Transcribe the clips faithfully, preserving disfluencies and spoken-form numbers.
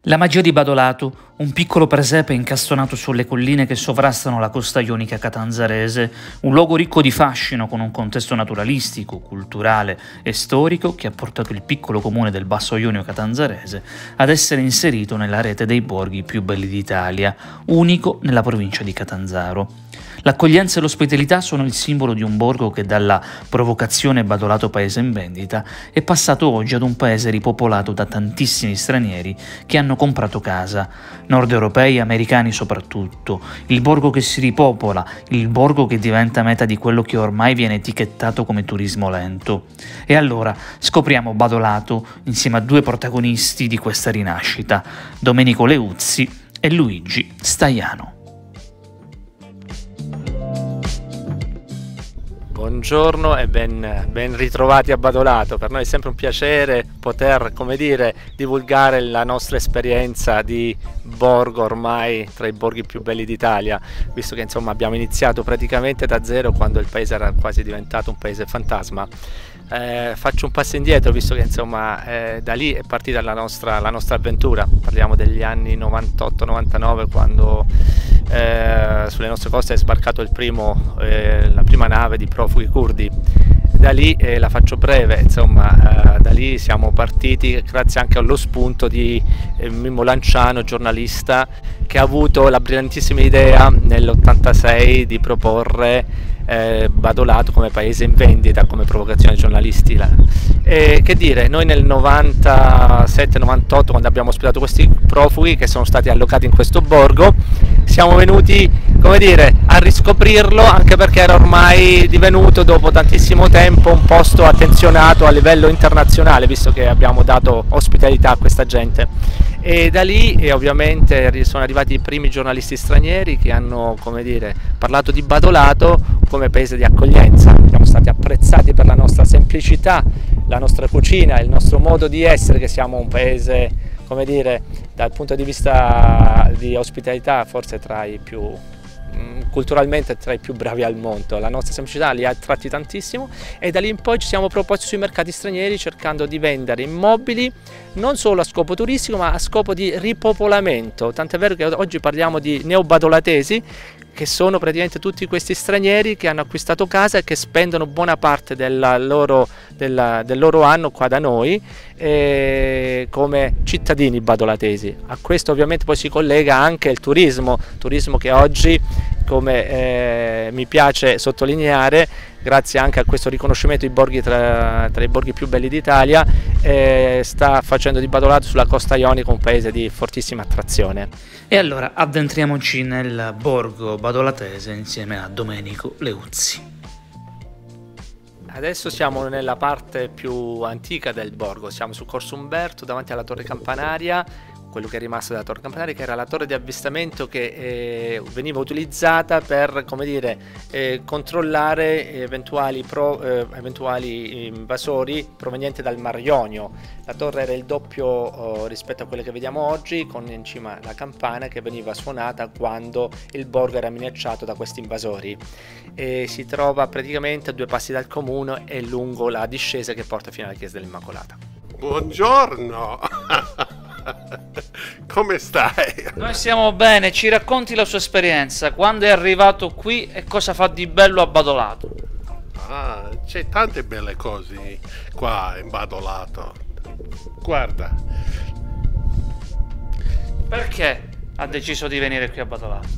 La magia di Badolato, un piccolo presepe incastonato sulle colline che sovrastano la costa ionica catanzarese, un luogo ricco di fascino con un contesto naturalistico, culturale e storico che ha portato il piccolo comune del Basso Ionio catanzarese ad essere inserito nella rete dei borghi più belli d'Italia, unico nella provincia di Catanzaro. L'accoglienza e l'ospitalità sono il simbolo di un borgo che dalla provocazione Badolato paese in vendita è passato oggi ad un paese ripopolato da tantissimi stranieri che hanno comprato casa, nord europei e americani soprattutto, il borgo che si ripopola, il borgo che diventa meta di quello che ormai viene etichettato come turismo lento. E allora scopriamo Badolato insieme a due protagonisti di questa rinascita, Domenico Leuzzi e Luigi Staiano. Buongiorno e ben, ben ritrovati a Badolato. Per noi è sempre un piacere poter, come dire, divulgare la nostra esperienza di borgo ormai tra i borghi più belli d'Italia, visto che insomma abbiamo iniziato praticamente da zero quando il paese era quasi diventato un paese fantasma. Eh, faccio un passo indietro, visto che insomma eh, da lì è partita la nostra, la nostra avventura. Parliamo degli anni novantotto novantanove, quando eh, sulle nostre coste è sbarcato il primo, eh, la prima nave di profughi curdi. Da lì, eh, la faccio breve, insomma, eh, da lì siamo partiti grazie anche allo spunto di eh, Mimmo Lanciano, giornalista, che ha avuto la brillantissima idea nell'ottantasei di proporre Eh, Badolato come paese in vendita, come provocazione giornalistica. E che dire, noi nel novantasette novantotto, quando abbiamo ospitato questi profughi che sono stati allocati in questo borgo, siamo venuti, come dire, a riscoprirlo, anche perché era ormai divenuto dopo tantissimo tempo un posto attenzionato a livello internazionale, visto che abbiamo dato ospitalità a questa gente. E da lì e ovviamente sono arrivati i primi giornalisti stranieri che hanno, come dire, parlato di Badolato come paese di accoglienza. Siamo stati apprezzati per la nostra semplicità, la nostra cucina, il nostro modo di essere, che siamo un paese, come dire, dal punto di vista di ospitalità forse tra i più, culturalmente tra i più bravi al mondo. La nostra semplicità li ha attratti tantissimo e da lì in poi ci siamo proposti sui mercati stranieri cercando di vendere immobili non solo a scopo turistico ma a scopo di ripopolamento, tant'è vero che oggi parliamo di neobadolatesi, che sono praticamente tutti questi stranieri che hanno acquistato casa e che spendono buona parte della loro, della, del loro anno qua da noi eh, come cittadini badolatesi. A questo ovviamente poi si collega anche il turismo, turismo che oggi, come eh, mi piace sottolineare, grazie anche a questo riconoscimento di borghi tra, tra i borghi più belli d'Italia, eh, sta facendo di Badolato sulla costa ionica un paese di fortissima attrazione. E allora addentriamoci nel borgo badolatese insieme a Domenico Leuzzi. Adesso siamo nella parte più antica del borgo, siamo su Corso Umberto davanti alla torre campanaria, quello che è rimasto della torre campanaria, che era la torre di avvistamento che eh, veniva utilizzata per, come dire, eh, controllare eventuali, pro, eh, eventuali invasori provenienti dal Mar Ionio. La torre era il doppio oh, rispetto a quelle che vediamo oggi, con in cima la campana che veniva suonata quando il borgo era minacciato da questi invasori. E si trova praticamente a due passi dal comune e lungo la discesa che porta fino alla chiesa dell'Immacolata. Buongiorno! Come stai? Noi stiamo bene, ci racconti la sua esperienza, quando è arrivato qui e cosa fa di bello a Badolato? Ah, c'è tante belle cose qua in Badolato. Guarda. Perché ha deciso di venire qui a Badolato?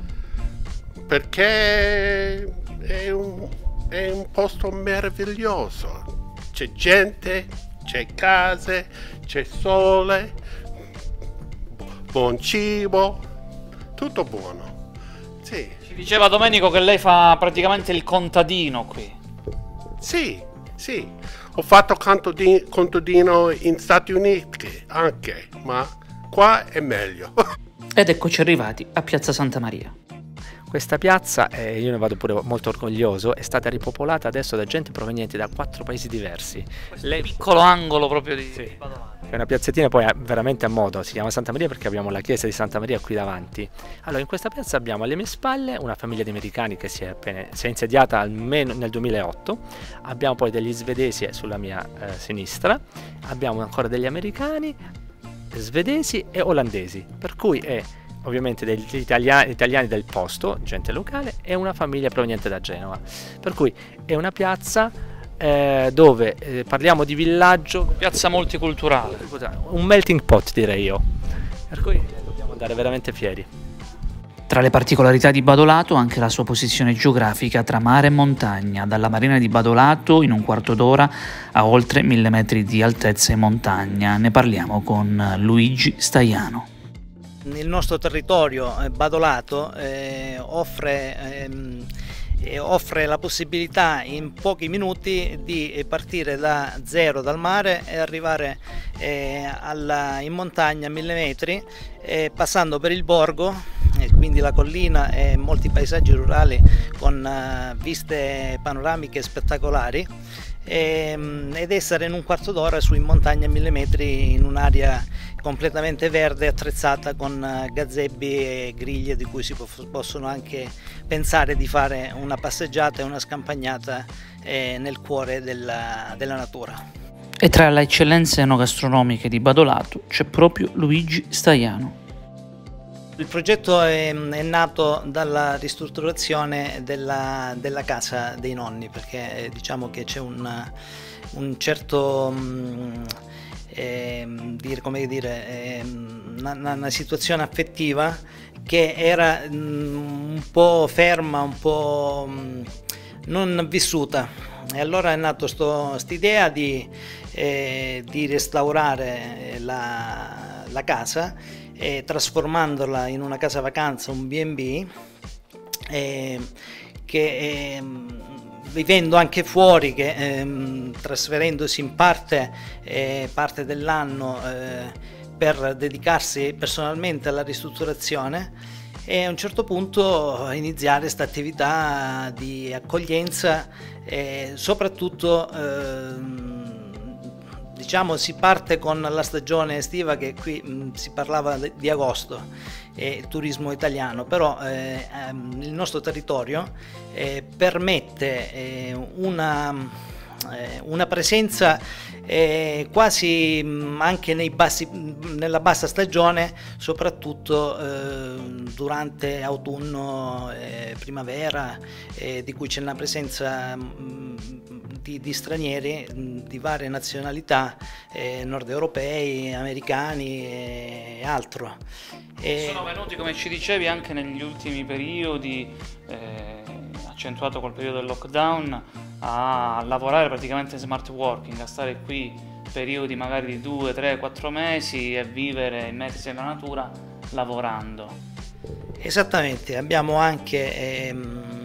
Perché è un, è un posto meraviglioso. C'è gente, c'è case, c'è sole, buon cibo, tutto buono. Sì. Ci diceva Domenico che lei fa praticamente il contadino qui. Sì, sì. Ho fatto contadino in Stati Uniti anche, ma qua è meglio. Ed eccoci arrivati a Piazza Santa Maria. Questa piazza, eh, io ne vado pure molto orgoglioso, è stata ripopolata adesso da gente proveniente da quattro paesi diversi. Lei... piccolo angolo proprio di, sì. di Badolato. È una piazzettina poi veramente a modo, si chiama Santa Maria perché abbiamo la chiesa di Santa Maria qui davanti. Allora, in questa piazza abbiamo alle mie spalle una famiglia di americani che si è, appena, si è insediata almeno nel duemilaotto, abbiamo poi degli svedesi sulla mia eh, sinistra, abbiamo ancora degli americani, svedesi e olandesi, per cui è ovviamente degli italiani, italiani del posto, gente locale, e una famiglia proveniente da Genova, per cui è una piazza eh, dove eh, parliamo di villaggio, Piazza multiculturale. un melting pot direi io, per cui dobbiamo andare veramente fieri. Tra le particolarità di Badolato anche la sua posizione geografica tra mare e montagna, dalla marina di Badolato in un quarto d'ora a oltre mille metri di altezza in montagna. Ne parliamo con Luigi Staiano. Il nostro territorio Badolato eh, offre, ehm, eh, offre la possibilità in pochi minuti di partire da zero dal mare e arrivare eh, alla, in montagna a mille metri, eh, passando per il borgo, eh, quindi la collina e molti paesaggi rurali con uh, viste panoramiche spettacolari, ed essere in un quarto d'ora su in montagna a mille metri in un'area completamente verde, attrezzata con gazebbi e griglie di cui si possono anche pensare di fare una passeggiata e una scampagnata eh, nel cuore della, della natura. E tra le eccellenze enogastronomiche di Badolato c'è proprio Luigi Staiano. Il progetto è, è nato dalla ristrutturazione della, della casa dei nonni, perché eh, diciamo che c'è un, un certo mh, eh, dire, come dire, eh, una, una situazione affettiva che era mh, un po' ferma, un po' mh, non vissuta, e allora è nata questa idea di, eh, di restaurare la, la casa, e trasformandola in una casa vacanza, un B and B, eh, che eh, vivendo anche fuori, che eh, trasferendosi in parte, eh, parte dell'anno eh, per dedicarsi personalmente alla ristrutturazione, e a un certo punto iniziare questa attività di accoglienza, eh, soprattutto eh, diciamo si parte con la stagione estiva, che qui mh, si parlava di agosto, e il turismo italiano, però eh, ehm, il nostro territorio eh, permette eh, una, eh, una presenza eh, quasi mh, anche nei bassi, nella bassa stagione, soprattutto eh, durante autunno e primavera, eh, di cui c'è una presenza mh, Di, di stranieri di varie nazionalità, eh, nord europei, americani e altro. E sono venuti, come ci dicevi, anche negli ultimi periodi, eh, accentuato col periodo del lockdown, a lavorare praticamente in smart working, a stare qui periodi magari di due, tre, quattro mesi e vivere immersi nella natura lavorando. Esattamente, abbiamo anche ehm,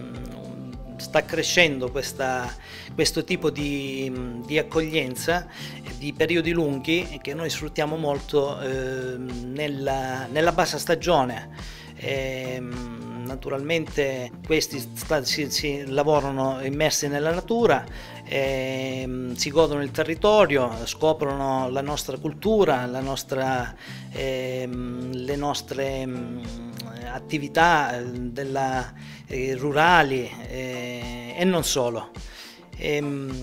sta crescendo questa, questo tipo di, di accoglienza di periodi lunghi, che noi sfruttiamo molto eh, nella, nella bassa stagione. E, naturalmente questi sta, si, si lavorano immersi nella natura, e, si godono il territorio, scoprono la nostra cultura, la nostra, eh, le nostre attività della, eh, rurali eh, e non solo. E,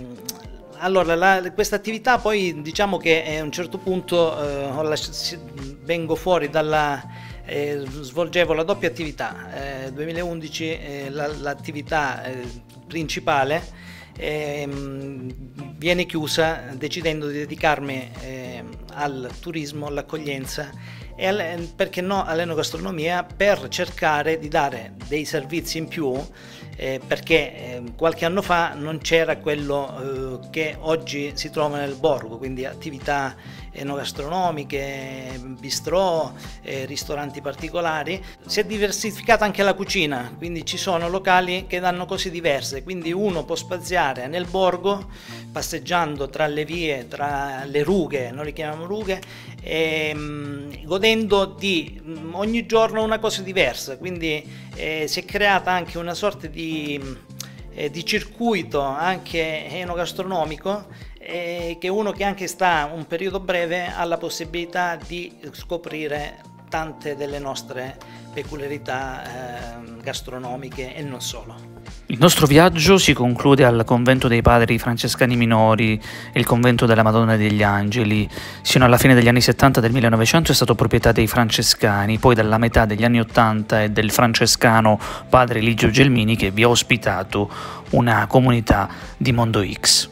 allora questa attività poi, diciamo che a un certo punto eh, vengo fuori dalla Eh, svolgevo la doppia attività. Eh, duemilaundici eh, l'attività la, eh, principale eh, viene chiusa, decidendo di dedicarmi eh, al turismo, all'accoglienza e al, perché no, all'enogastronomia, per cercare di dare dei servizi in più, eh, perché eh, qualche anno fa non c'era quello eh, che oggi si trova nel borgo, quindi attività enogastronomiche, bistrò, eh, ristoranti particolari. Si è diversificata anche la cucina, quindi ci sono locali che danno cose diverse, quindi uno può spaziare nel borgo passeggiando tra le vie, tra le rughe, noi le chiamiamo rughe, e, mh, godendo di mh, ogni giorno una cosa diversa, quindi eh, si è creata anche una sorta di, eh, di circuito anche enogastronomico, eh, che uno che anche sta un periodo breve ha la possibilità di scoprire tante delle nostre peculiarità eh, gastronomiche e non solo. Il nostro viaggio si conclude al convento dei padri francescani minori e il convento della Madonna degli Angeli. Sino alla fine degli anni settanta del millenovecento è stato proprietà dei francescani, poi dalla metà degli anni ottanta è del francescano padre Ligio Gelmini, che vi ha ospitato una comunità di Mondo X.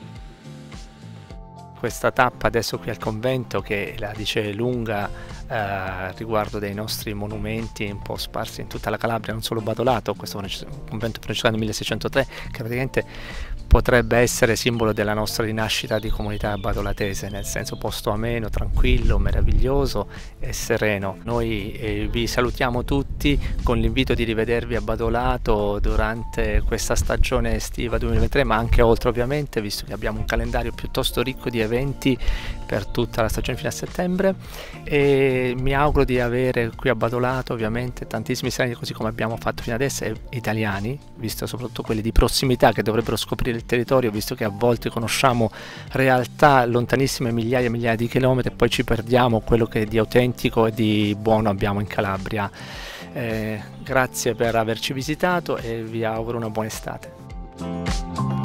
Questa tappa adesso qui al convento, che la dice lunga eh, riguardo dei nostri monumenti un po' sparsi in tutta la Calabria, non solo Badolato, questo convento francescano del milleseicentotre, che praticamente potrebbe essere simbolo della nostra rinascita di comunità badolatese, nel senso posto ameno, tranquillo, meraviglioso e sereno. Noi eh, vi salutiamo tutti con l'invito di rivedervi a Badolato durante questa stagione estiva duemilaventitré, ma anche oltre ovviamente, visto che abbiamo un calendario piuttosto ricco di eventi per tutta la stagione fino a settembre, e mi auguro di avere qui a Badolato ovviamente tantissimi stranieri, così come abbiamo fatto fino adesso, e italiani, visto soprattutto quelli di prossimità che dovrebbero scoprire il territorio, visto che a volte conosciamo realtà lontanissime, migliaia e migliaia di chilometri, e poi ci perdiamo quello che di autentico e di buono abbiamo in Calabria. Eh, grazie per averci visitato e vi auguro una buona estate.